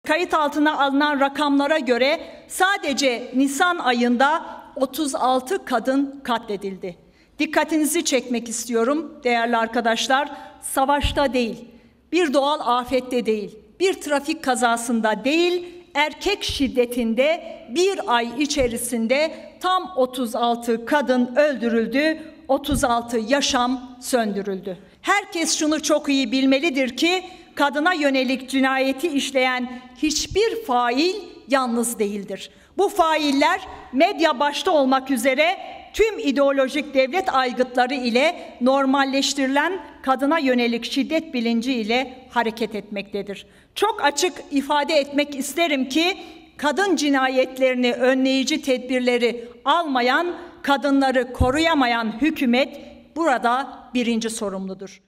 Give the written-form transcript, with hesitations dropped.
Kayıt altına alınan rakamlara göre sadece Nisan ayında 36 kadın katledildi. Dikkatinizi çekmek istiyorum değerli arkadaşlar. Savaşta değil, bir doğal afette değil, bir trafik kazasında değil, erkek şiddetinde bir ay içerisinde tam 36 kadın öldürüldü, 36 yaşam söndürüldü. Herkes şunu çok iyi bilmelidir ki kadına yönelik cinayeti işleyen hiçbir fail yalnız değildir. Bu failler medya başta olmak üzere tüm ideolojik devlet aygıtları ile normalleştirilen kadına yönelik şiddet bilinci ile hareket etmektedir. Çok açık ifade etmek isterim ki kadın cinayetlerini önleyici tedbirleri almayan, kadınları koruyamayan hükümet burada birinci sorumludur.